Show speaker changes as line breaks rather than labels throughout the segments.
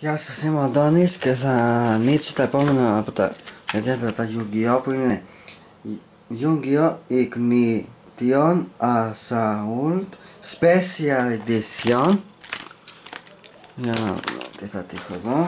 Γεια σας, είμαι ο Αντώνης και θα ανοίξω τα επόμενα από τα παιδιά τα Yu-Gi-Oh που είναι Yu-Gi-Oh! Ignition Assault Special Edition. Για να δω τι θα τύχω εδώ.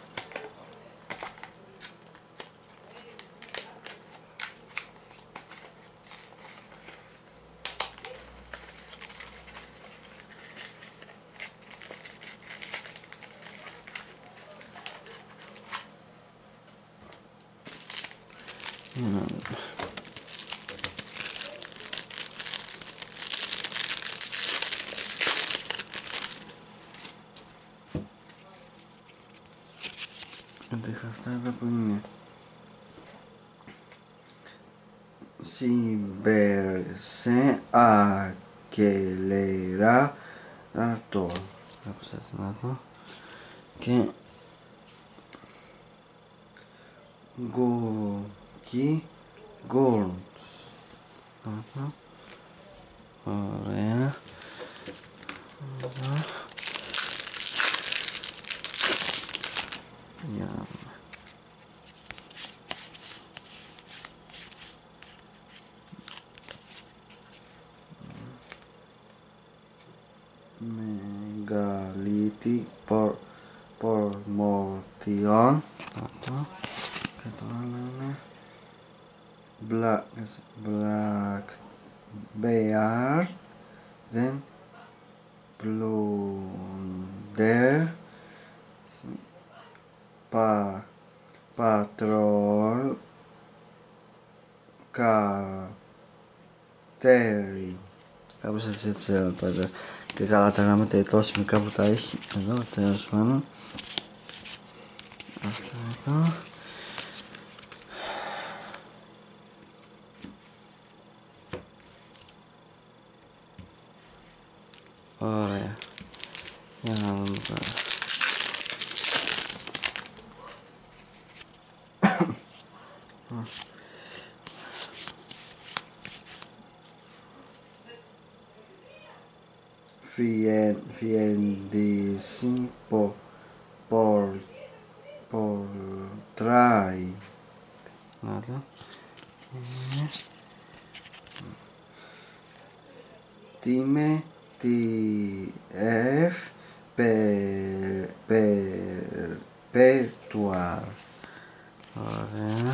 Αντέχα αυτά εδώ που είναι Συμπερσέ Ακελέρα Ρατό. Κάπως έτσι να δω. Και Γκόκι Γκόρντς. Ωραία. Για μεγαλύτερη πορμορτιόν. Αυτό. Και το άλλο είναι Black Bear. Then Plunder. Patrol Κατέρι. Κάπως έτσι τώρα. Και καλά τα γράμματα τόσο μικρά που τα έχει εδώ, τέλος πάντων. Αυτά εδώ. Ωραία. Για να δούμε τώρα. Fiendisi portrai. Guarda. Time TF perpetuar. Ωραία.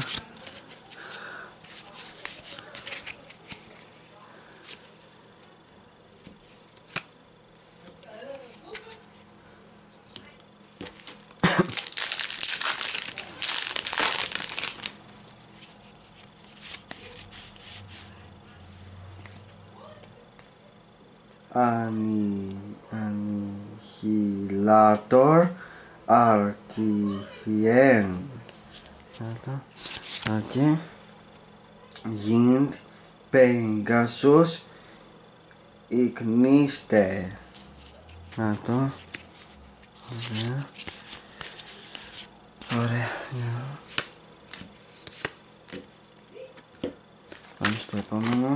Annihilator Archifien. Okay. Yind Pegasus Igniste. Αυτό. Ωραία. Ωραία. Πάμε στο επόμενο.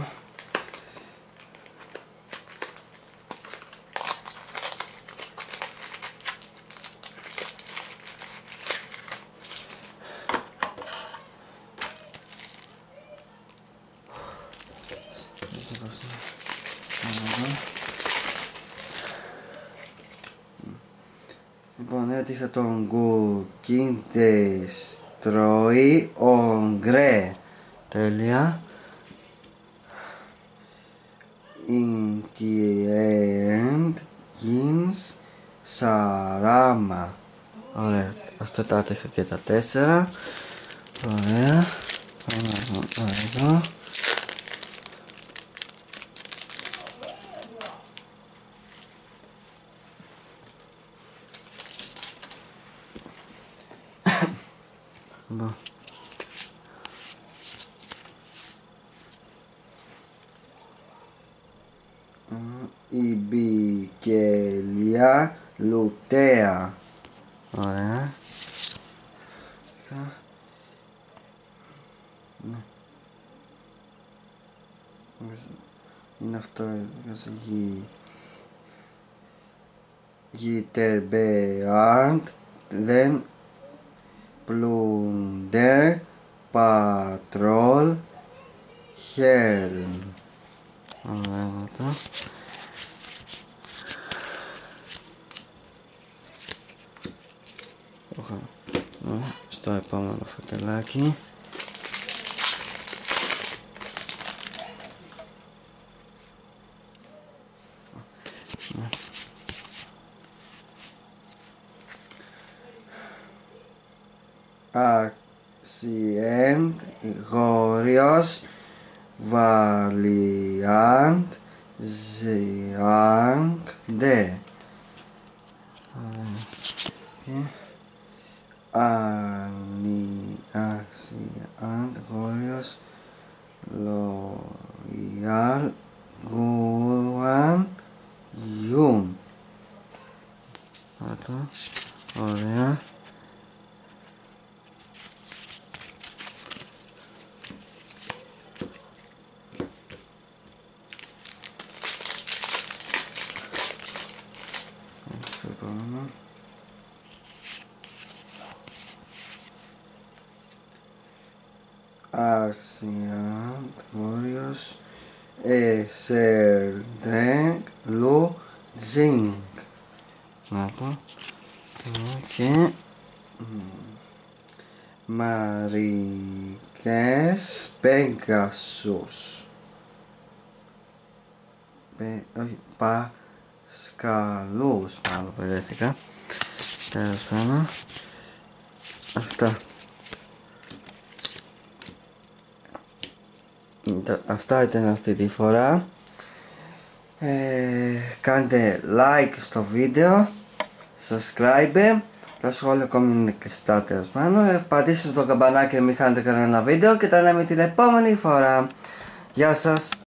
Λοιπόν, έτυχε τον Γκουκίντες Τρώει Ογκρέ. Τέλεια. Inquiend Gins Σαράμα. Ωραία, αυτά τα έτυχα και τα 4. Ωραία. Πάμε εδώ. Η Μπικελία Λουτέα. Ωραία. Είναι αυτό Γιτερμπεάρντ δεν Plunder Patrol Helm. Ωραία αυτό. Στο επόμενο φακελάκι. Accient Glorious Valiant Ziang De. Accient Glorious Loyal Guan Yun. Αυτό, ωραία. Accient Glorious Serdeng Lu Zing. Αυτό. Και Μαρικές Πέγκασους. Όχι, Πασκαλούς μάλλον παιδεύτηκα. Τέλος πάντων. Αυτά. Αυτά ήταν αυτή τη φορά. Κάντε like στο βίντεο, subscribe, τα σχόλια ακόμη είναι κλειστά τέλος πάντων. Πατήστε το καμπανάκι να μην χάνετε κανένα βίντεο και τα λέμε την επόμενη φορά. Γεια σας.